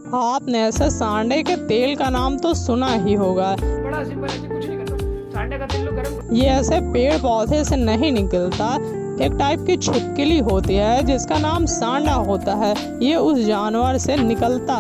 आपने ऐसे सांडे के तेल का नाम तो सुना ही होगा। बड़ा सिंपल है, कुछ नहीं करना। सांडे का तेल लो गरम। ये ऐसे पेड़ पौधे से नहीं निकलता, एक टाइप की छिपकली होती है जिसका नाम सांडा होता है। ये उस जानवर से निकलता